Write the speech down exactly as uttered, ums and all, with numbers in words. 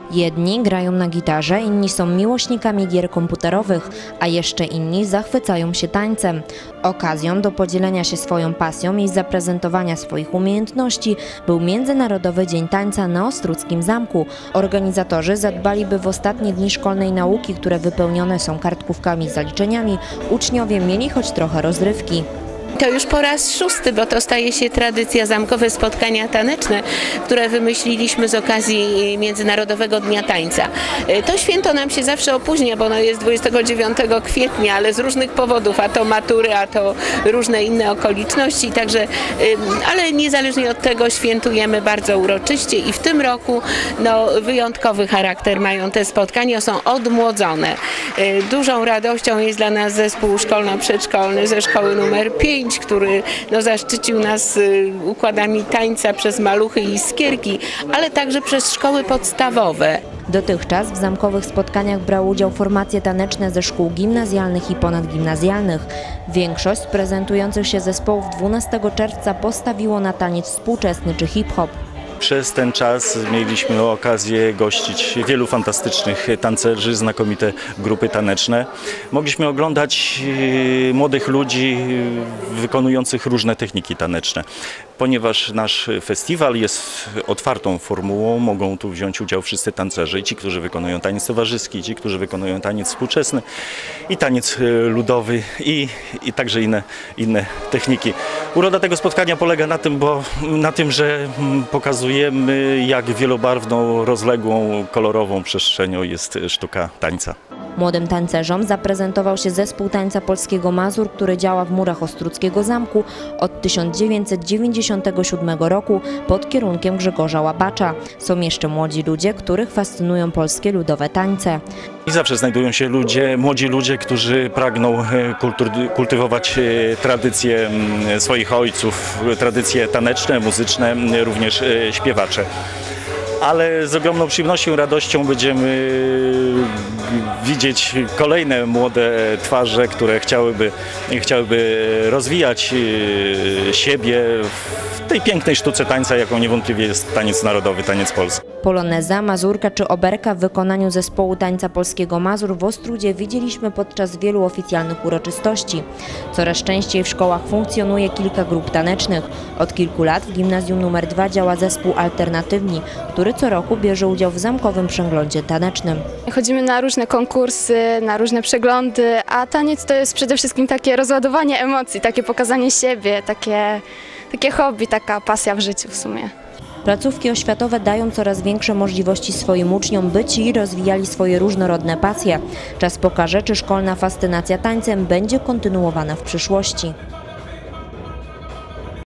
Jedni grają na gitarze, inni są miłośnikami gier komputerowych, a jeszcze inni zachwycają się tańcem. Okazją do podzielenia się swoją pasją i zaprezentowania swoich umiejętności był Międzynarodowy Dzień Tańca na Ostródzkim Zamku. Organizatorzy zadbali, by w ostatnie dni szkolnej nauki, które wypełnione są kartkówkami z zaliczeniami, uczniowie mieli choć trochę rozrywki. To już po raz szósty, bo to staje się tradycja, zamkowe spotkania taneczne, które wymyśliliśmy z okazji Międzynarodowego Dnia Tańca. To święto nam się zawsze opóźnia, bo ono jest dwudziestego dziewiątego kwietnia, ale z różnych powodów, a to matury, a to różne inne okoliczności, także, ale niezależnie od tego świętujemy bardzo uroczyście i w tym roku no, wyjątkowy charakter mają te spotkania, są odmłodzone. Dużą radością jest dla nas zespół szkolno-przedszkolny ze szkoły numer pięć, który no, zaszczycił nas y, układami tańca przez maluchy i iskierki, ale także przez szkoły podstawowe. Dotychczas w zamkowych spotkaniach brały udział formacje taneczne ze szkół gimnazjalnych i ponadgimnazjalnych. Większość z prezentujących się zespołów dwunastego czerwca postawiło na taniec współczesny czy hip-hop. Przez ten czas mieliśmy okazję gościć wielu fantastycznych tancerzy, znakomite grupy taneczne. Mogliśmy oglądać młodych ludzi wykonujących różne techniki taneczne. Ponieważ nasz festiwal jest otwartą formułą, mogą tu wziąć udział wszyscy tancerze, i ci, którzy wykonują taniec towarzyski, i ci, którzy wykonują taniec współczesny, i taniec ludowy, i, i także inne, inne techniki. Uroda tego spotkania polega na tym, bo, na tym, że pokazujemy, jak wielobarwną, rozległą, kolorową przestrzenią jest sztuka tańca. Młodym tancerzom zaprezentował się zespół tańca polskiego Mazur, który działa w murach Ostródzkiego Zamku od tysiąc dziewięćset dziewięćdziesiątego siódmego roku pod kierunkiem Grzegorza Łabacza. Są jeszcze młodzi ludzie, których fascynują polskie ludowe tańce. I zawsze znajdują się ludzie, młodzi ludzie, którzy pragną kultur, kultywować tradycje swoich ojców, tradycje taneczne, muzyczne, również śpiewacze. Ale z ogromną przyjemnością i radością będziemy widzieć kolejne młode twarze, które chciałyby, chciałyby rozwijać siebie w tej pięknej sztuce tańca, jaką niewątpliwie jest taniec narodowy, taniec polski. Poloneza, mazurka czy oberka w wykonaniu zespołu tańca polskiego Mazur w Ostródzie widzieliśmy podczas wielu oficjalnych uroczystości. Coraz częściej w szkołach funkcjonuje kilka grup tanecznych. Od kilku lat w gimnazjum numer dwa działa zespół Alternatywni, który co roku bierze udział w zamkowym przeglądzie tanecznym. Chodzimy na różne konkursy, na różne przeglądy, a taniec to jest przede wszystkim takie rozładowanie emocji, takie pokazanie siebie, takie, takie hobby, taka pasja w życiu w sumie. Placówki oświatowe dają coraz większe możliwości swoim uczniom, by ci rozwijali swoje różnorodne pasje. Czas pokaże, czy szkolna fascynacja tańcem będzie kontynuowana w przyszłości.